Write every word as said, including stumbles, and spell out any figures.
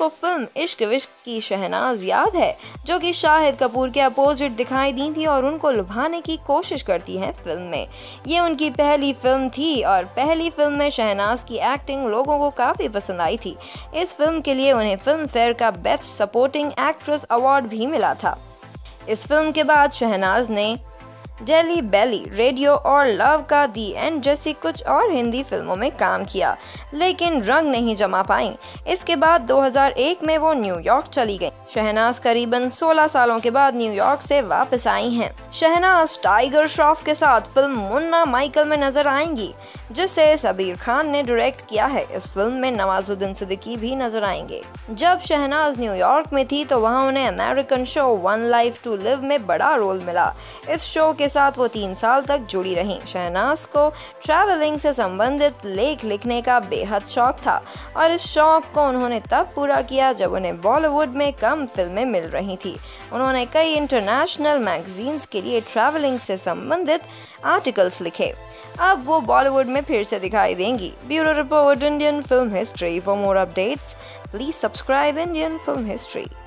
आपको फिल्म इश्क विश्क की शहनाज याद है, जो कि शाहिद कपूर के अपोजिट दिखाई दी थी और उनको लुभाने की कोशिश करती हैं फिल्म में। ये उनकी पहली फिल्म थी और पहली फिल्म में शहनाज की एक्टिंग लोगों को काफ़ी पसंद आई थी। इस फिल्म के लिए उन्हें फिल्म फेयर का बेस्ट सपोर्टिंग एक्ट्रेस अवार्ड भी मिला था। इस फिल्म के बाद शहनाज ने डेली बेली, रेडियो और लव का दी एंड जैसी कुछ और हिंदी फिल्मों में काम किया, लेकिन रंग नहीं जमा पाई। इसके बाद दो हज़ार एक में वो न्यूयॉर्क चली गई। शहनाज करीबन सोलह सालों के बाद न्यूयॉर्क से वापस आई हैं। शहनाज टाइगर श्रॉफ के साथ फिल्म मुन्ना माइकल में नजर आएंगी, जिसे सबीर खान ने डायरेक्ट किया है। इस फिल्म में नवाजुद्दीन सिद्दीकी भी नजर आएंगे। जब शहनाज न्यूयॉर्क में थी तो वहाँ उन्हें American show one life to live में बड़ा रोल मिला। इस शो के साथ वो तीन साल तक जुड़ी रहीं। शहनाज को ट्रैवलिंग से संबंधित लेख लिखने का बेहद शौक था और इस शौक को उन्होंने तब पूरा किया जब उन्हें बॉलीवुड में कम फिल्में मिल रही थी। उन्होंने कई इंटरनेशनल मैगजीन्स के लिए ट्रैवलिंग से संबंधित आर्टिकल्स लिखे। अब वो बॉलीवुड में फिर से दिखाई देंगी। Bureau report, Indian film history. For more updates please subscribe Indian film history.